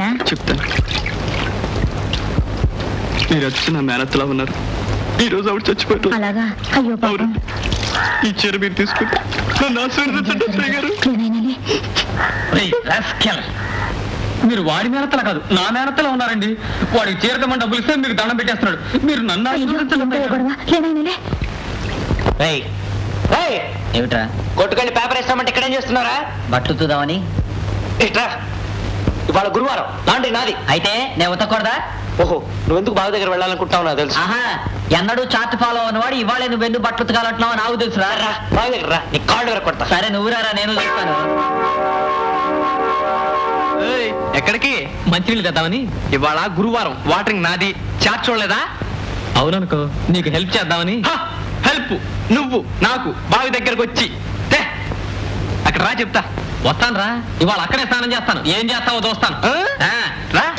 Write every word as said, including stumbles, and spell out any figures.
నాన్న? చెప్తాను. మీరు వచ్చి నా మేనత్తలా ఉన్నారు. ఈ రోజు ఆవిడ చచ్చిపోయారు. అలాగా? అయ్యో పాపం. ఈ చీర మీరు తీసుకుంటే నన్ను ఆశీర్వదించండి అత్తయ్య గారు. మీరు వాడి మేనత్తలా కాదు, నా మేనత్తలా ఉన్నారండి. వాడికి చీరకమని డబ్బులు ఇస్తే మీకు దండం పెట్టేస్తున్నాడు. మీరు నన్ను ఆశీర్వదించండి. ఏమిట్రా కొట్టుకొని పేపర్ వేస్తామంటే ఇక్కడేం చేస్తున్నారా? బట్టలు తుదామని. ఇట్రా, ఇవాళ గురువారం, లాండ్రీ నాది. అయితే నేను ఉతకూడదా? ఓహో, నువ్వెందుకు బావి దగ్గర వెళ్ళాలనుకుంటున్నావు నాకు తెలుసు. ఆహా, ఎన్నడూ చార్ట్ ఫాలో అన్నవాడు ఇవాళ నువ్వు ఎందుకు బట్టలు ఉతకాలంటున్నావు నాకు తెలుసు. రా బావి దగ్గర రా, నీ కాళ్ళు దగ్గర కొడతా. సరే నువ్వు రారా, నేను చూస్తాను. ఎక్కడికి? మంచినీళ్ళు తెద్దామని. ఇవాళ గురువారం, వాటరింగ్ నాది. చార్ట్ చూడలేదా? అవుననుకో, నీకు హెల్ప్ చేద్దామని. హెల్ప్ నువ్వు నాకు బావి దగ్గరకు వచ్చి అక్కడ రా, చెప్తా. వస్తాను రా, ఇవాళ అక్కడే స్నానం చేస్తాను. ఏం చేస్తావో చూస్తాను. రా.